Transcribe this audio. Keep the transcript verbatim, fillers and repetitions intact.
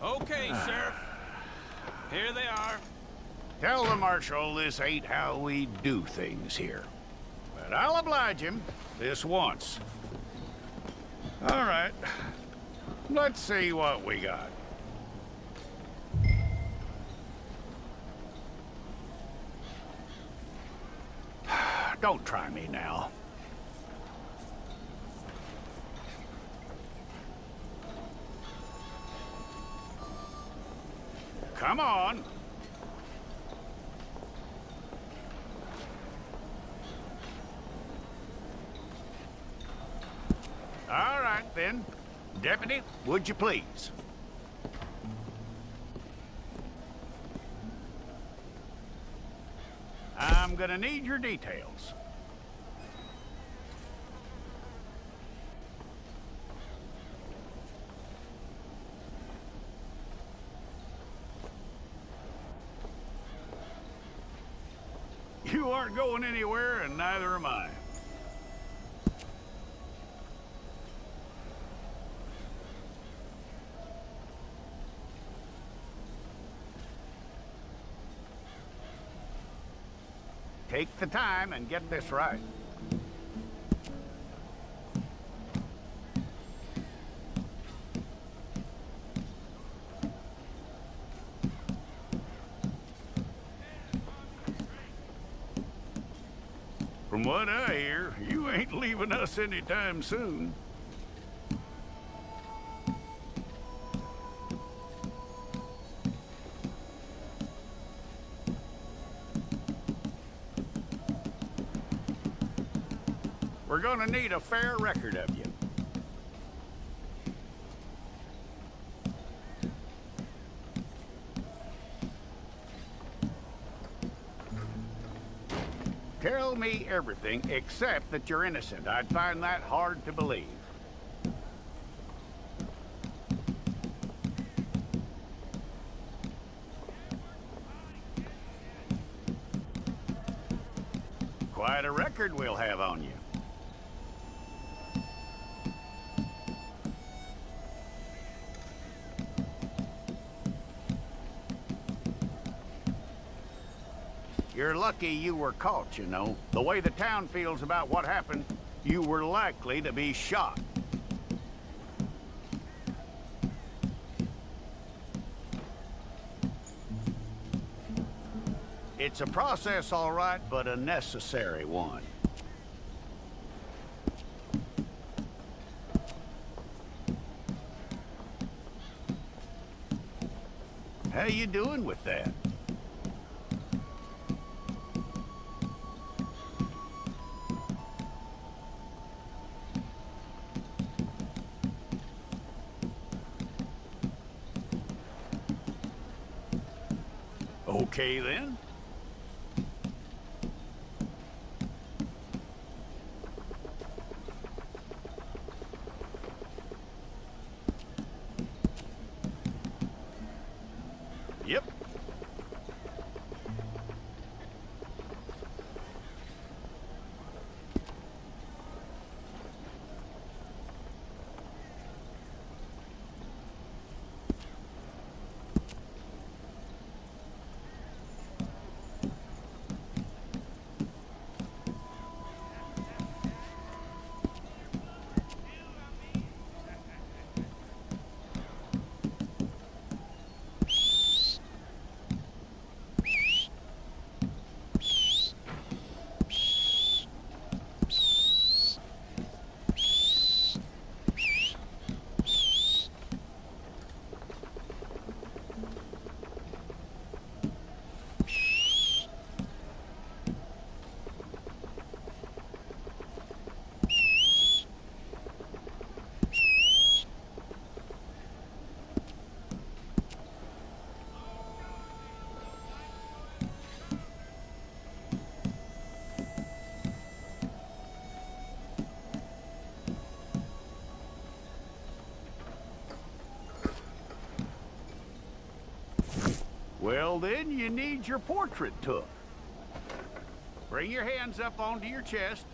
Okay, Sheriff. Here they are. Tell the Marshal this ain't how we do things here. But I'll oblige him this once. All right. Let's see what we got. Don't try me now. Come on. All right, then. Deputy, would you please? I'm gonna need your details. You aren't going anywhere, and neither am I. Take the time and get this right. From what I hear, you ain't leaving us anytime soon. We're gonna need a fair record of you. Tell me everything except that you're innocent. I'd find that hard to believe. Quite a record we'll have on you. You're lucky you were caught, you know. The way the town feels about what happened, you were likely to be shot. It's a process, all right, but a necessary one. How you doing with that? Okay, then. Yep. Well, then, you need your portrait took. Bring your hands up onto your chest.